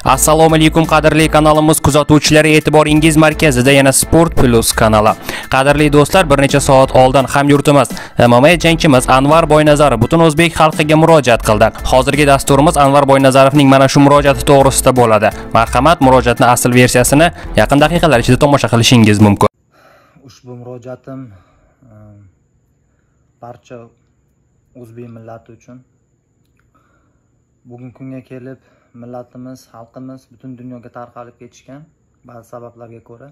Assalomu alaykum qadrli kanalimiz kuzatuvchilari, e'tiboringiz markazida yana Sport Plus kanali. Qadrli do'stlar, bir necha soat oldin hamyurtimiz MMA jangchimiz Anvar Boynazarov butun o'zbek xalqiga murojaat qildi. Hozirgi dasturimiz Anvar Boynazarovning mana shu murojaati to'g'risida bo'ladi. Marhamat, murojaatning asl versiyasini yaqin daqiqalar ichida tomosha qilishingiz mumkin. Ushbu murojaatim barcha o'zbek millati uchun. Bugungi kunga kelib millatimiz, xalqimiz butun dunyoga tarqalib ketishgan ba'zi sabablarga ko'ra.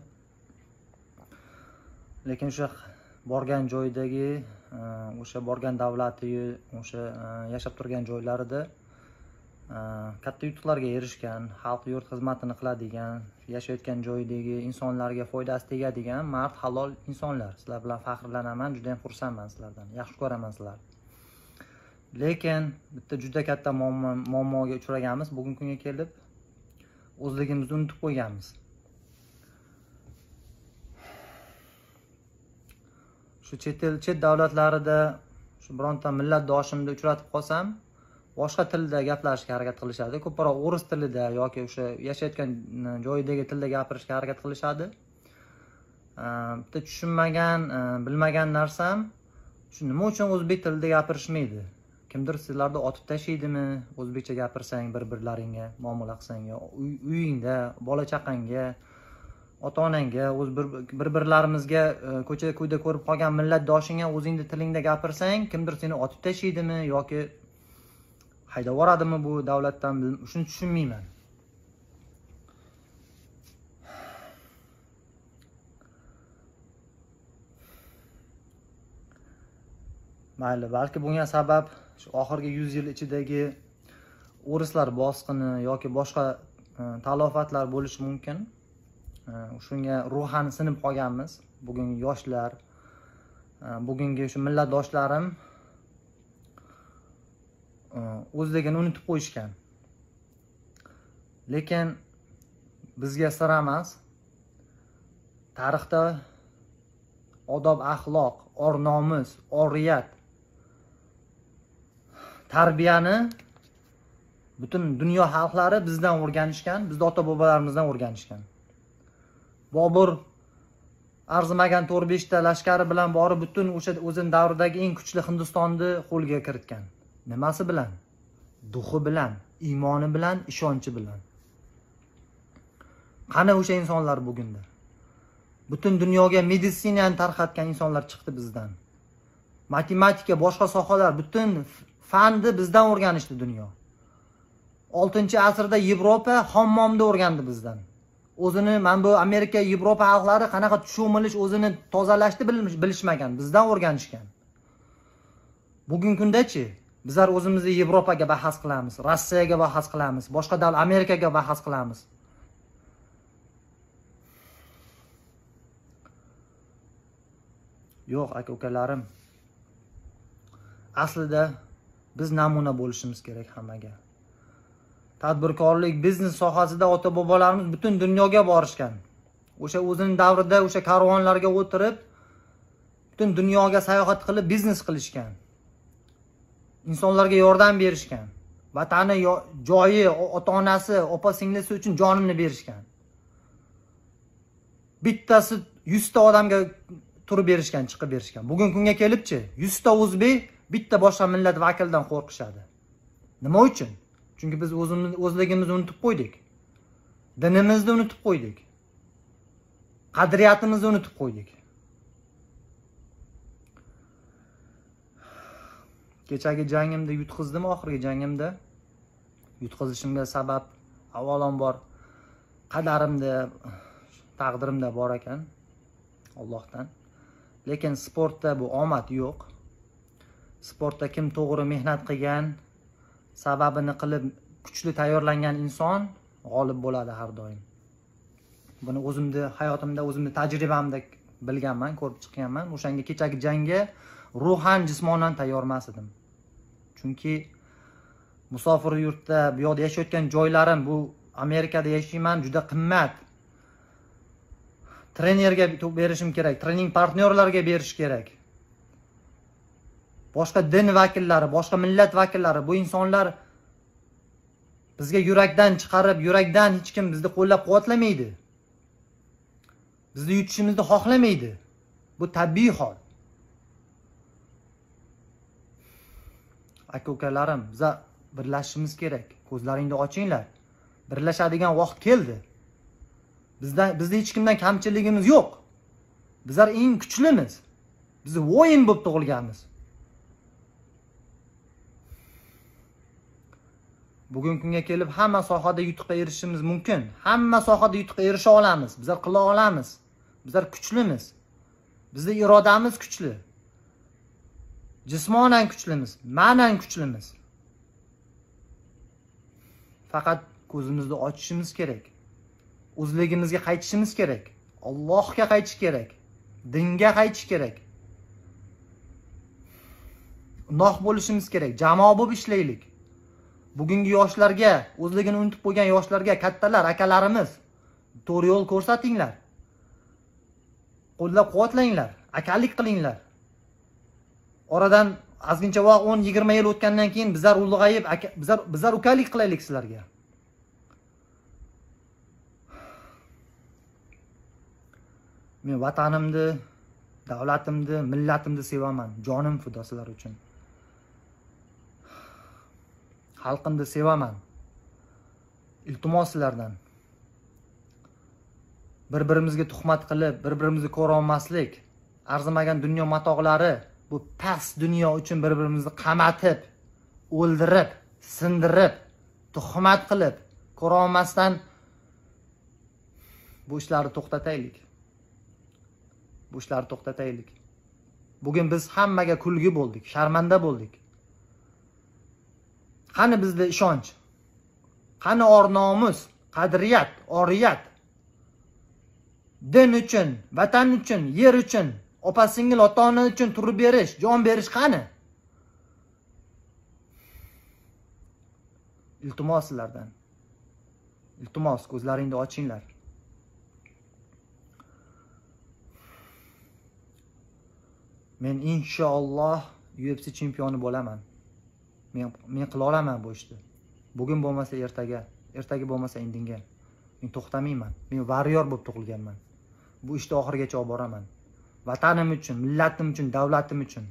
Lekin o'sha borgan joydagi, o'sha borgan davlati, o'sha yashab turgan joylarida katta yutuqlarga erishgan, xalq yurt xizmatini qiladigan, yashayotgan joydagi insonlarga foydasi tegadigan mard, halol insonlar. Sizlar bilan faxrlanaman, juda ham xursandman sizlardan. Yaxshi ko'raman sizlarni. Lekin bitta juda katta muammoga uchraganmiz. Bugungi kunga kelib o'zligimizni unutib qo'yganmiz. Shu chet davlatlarida shu bironta millatdoshimni uchratib qolsam, boshqa tilda gaplashishga harakat qilishadi. Ko'proq o'ris tilida yoki o'sha yashayotgan joyidagi tilda gapirishga harakat qilishadi. Bitta tushunmagan, bilmagan narsam, shu nima uchun o'zbek tilida gapirishmaydi? Kimdir sizlarni otib tashlaydimi? O'zbekcha gapirsang, bir-birlaringga muomala qilsang, uyingda, bola chaqangga, ota-onangga, o'z bir-birlarimizga ko'cha-ko'yda ko'rib qolgan millatdoshingga o'zingning tilingda gapirsang, kimdir seni otib tashlaydimi yoki haydab yuboradimi bu davlatdan? Shuni tushunmayman. Mayli, balki bunga sabab shu oxirgi 100 yil ichidagi o'rislar bosqini yoki boshqa talofatlar bo'lishi mumkin. Shunga ruhan sinib qolganmiz. Bugungi yoshlar, bugungi shu millatdoshlarim o'zligini unutib qo'yishgan. Lekin bizga sir emas. Tarixda odob, axloq, or-nomus, oriyat, tarbiyani butun dunyo xalqlari bizdan o'rganishgan, bizning ota-bobolarimizdan o'rganishgan. Bobur arzimagan 4-5 ta lashkari bilan borib butun o'sha o'zining davridagi eng kuchli Hindistonni qo'lga kiritgan. Nimasi bilan? Duxi bilan, iymoni bilan, ishonchi bilan. Qani o'sha insonlar bugunda? Butun dunyoga meditsinani tarqatgan insonlar chiqdi bizdan. Matematika, boshqa sohalar, butun fanni bizdan o'rganishdi dunyo. 6-asrda Yevropa hammomda o'rgandi bizdan. O'zini men bu Amerika, Yevropa xalqlari qanaqa tushumilish, o'zini tozalashni bilishmagan, bizdan o'rganishgan. Bugungi kundachi bizlar o'zimizni Yevropaga bahas qilamiz, Rossiyaga bahas qilamiz, boshqa davlat Amerikaga bahas qilamiz. Yo'q, aka-ukalarim. Aslida biz namuna bo'lishimiz kerak hammaga. Tadbirkorlik, biznes sohasida ota-bobolarimiz butun dunyoga borishgan. O'sha o'zining davrida o'sha karvonlarga o'tirib, butun dunyoga sayohat qilib biznes qilishgan. Insonlarga yordam berishgan. Vatani, joyi, ota-onasi, opa-singlisi uchun jonini berishgan. Bittasi 100 ta odamga turib berishgan, chiqib berishgan. Bugungi kunga kelibchi 100 ta o'zbek bitta boshqa millat vakilidan qo'rqishadi. Nima uchun? Chunki biz o'zligimizni unutib qo'ydik. Dinimizni unutib qo'ydik. Qadriyatimizni unutib qo'ydik. Kechagi jangimda yutqizdim, oxirgi jangimda. Yutqizishimga sabab avvalambor qadarimda, taqdirimda bor ekan, Allohdan. Lekin sportda bu omad yo'q. Sportda kim to'g'ri mehnat qilgan, sababini qilib kuchli tayyorlangan inson g'olib bo'ladi har doim. Buni o'zimni hayotimda, o'zimni tajribamda bilganman, ko'rib chiqqanman. O'shanga kechagi jangga ruhan, jismonan tayyor emas edim. Chunki musofir yurtda, bu yerda yashayotgan joylarim, bu Amerikada yashayman, juda qimmat. Trenerga berishim kerak, trening partnyorlarga berish kerak. Boshqa din vakillari, boshqa millat vakillari, bu insonlar Bizga yurakdan chiqarib, yurakdan hech kim bizni qo'llab-quvvatlamaydi. Bizni yutishimizni xohlamaydi. Bu tabiiy hol. Aka-ukalarim, biz birlashishimiz kerak. Ko'zlaringni ochinglar. Birlashadigan vaqt keldi. Bizda hech kimdan kamchiligimiz yo'q. Bizlar eng kuchlimiz. Biz o'yin bo'lib tug'ilganmiz. Bugungi kunga kelib hamma sohada yutuqqa erishishimiz mumkin. Hamma sohada yutuqqa erisha olamiz. Bizlar qila olamiz. Bizlar kuchlimiz. Bizning irodamiz kuchli. Jismonan kuchlimiz, ma'nan kuchlimiz. Faqat ko'zimizni ochishimiz kerak. O'zligimizga qaytishimiz kerak. Allohga qaytish kerak. Dinga qaytish kerak. Noh bo'lishimiz kerak. Jamoa bo'lib ishlaylik. Bugungi yoshlarga, o'zligini unutib qo'ygan yoshlarga, kattalar, akalarimiz, to'g'ri yo'l ko'rsatinglar. Qo'llab-quvvatlanglar, akalik qilinglar. Oradan ozgincha vaqt 10-20 yil o'tgandan keyin bizlar ulg'ayib, bizlar ukalik qilaylik sizlarga. Men vatanimni, davlatimni, millatimni sevaman. Jonim fido sizlar uchun. Xalqimni sevaman. Iltimos sizlardan. Bir-birimizga tuhmat qilib, bir-birimizni ko'ra olmaslik, arzimagan dunyo matoqlari, bu past dunyo uchun bir-birimizni qamatib, o'ldirib, sindirib, tuhmat qilib, ko'ra olmasdan bu ishlarni to'xtataylik. Bu ishlarni to'xtataylik. Bugun biz hammaga kulgi bo'ldik, sharmanda bo'ldik. Qani bizda ishonch? Qani or-nomus, qadriyat, oriyat? Din uchun, vatan uchun, yer uchun, opa-singil, ota-ona uchun turib berish, jon berish qani? Iltimos sizlardan. Iltimos, ko'zlaringni ochinglar. Men inshaalloh UFC chempioni bo'laman. Men qila olaman bu ishni. Bugun bo'lmasa ertaga, ertaga bo'lmasa indinga. Men to'xtamayman. Men varyor bo'lib tug'ilganman. Bu ishni oxirigacha olib boraman. Vatanim uchun, millatim uchun, davlatim uchun.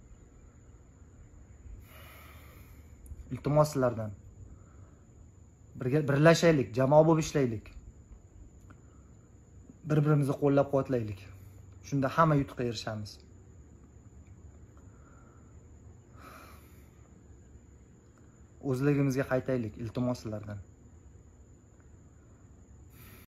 Iltimos sizlardan. Birlashaylik, jamoa bo'lib ishlaylik. Bir-birimizni qo'llab-quvvatlaylik. Shunda hamma yutuqqa erishamiz. O'zligimizga qaytaylik, iltimos sizlardan.